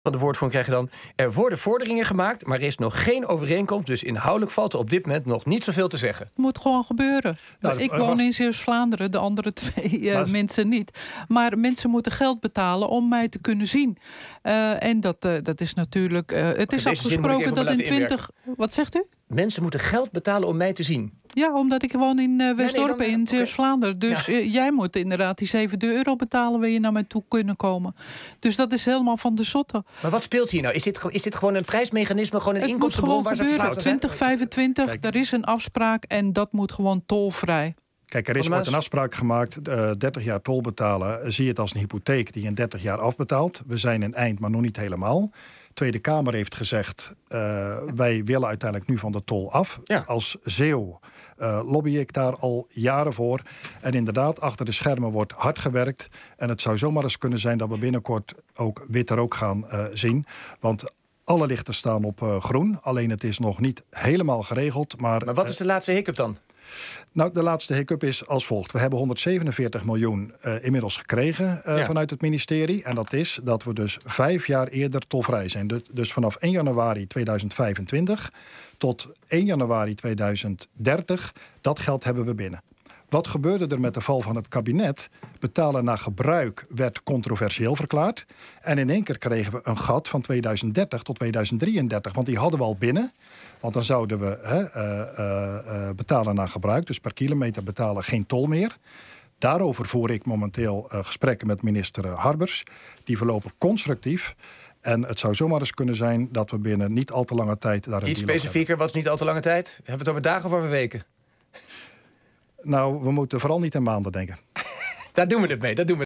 Van de woordvoering krijg je dan: er worden vorderingen gemaakt, maar er is nog geen overeenkomst. Dus inhoudelijk valt er op dit moment nog niet zoveel te zeggen. Het moet gewoon gebeuren. Ik woon in Zeeuws-Vlaanderen, de andere twee mensen niet. Maar mensen moeten geld betalen om mij te kunnen zien. En dat is natuurlijk... het is afgesproken dat in 20... Wat zegt u? Mensen moeten geld betalen om mij te zien. Ja, omdat ik woon in Westdorp in Zeeuws-Vlaanderen. Dus jij moet inderdaad die €7 betalen... wil je naar mij toe kunnen komen. Dus dat is helemaal van de zotte. Maar wat speelt hier nou? Is dit gewoon een prijsmechanisme, gewoon een inkomstenbron waar ze verslaafd aan zijn? 2025, er is een afspraak en dat moet gewoon tolvrij. Kijk, er wordt een afspraak gemaakt, 30 jaar tol betalen. Zie het als een hypotheek die in 30 jaar afbetaalt. We zijn in eind, maar nog niet helemaal. De Tweede Kamer heeft gezegd, wij willen uiteindelijk nu van de tol af. Ja. Als Zeeuw lobby ik daar al jaren voor. En inderdaad, achter de schermen wordt hard gewerkt. En het zou zomaar eens kunnen zijn dat we binnenkort ook witte rook gaan zien. Want alle lichten staan op groen. Alleen het is nog niet helemaal geregeld. Maar wat is de laatste hiccup dan? Nou, de laatste hiccup is als volgt. We hebben 147 miljoen inmiddels gekregen vanuit het ministerie. En dat is dat we dus 5 jaar eerder tolvrij zijn. Dus vanaf 1 januari 2025 tot 1 januari 2030, dat geld hebben we binnen. Wat gebeurde er met de val van het kabinet? Betalen naar gebruik werd controversieel verklaard. En in één keer kregen we een gat van 2030 tot 2033. Want die hadden we al binnen. Want dan zouden we betalen naar gebruik. Dus per kilometer betalen geen tol meer. Daarover voer ik momenteel gesprekken met minister Harbers. Die verlopen constructief. En het zou zomaar eens kunnen zijn dat we binnen niet al te lange tijd daar een iets deal specifieker, wat is niet al te lange tijd? Hebben we het over dagen of over weken? Nou, we moeten vooral niet in maanden denken. Daar doen we het mee.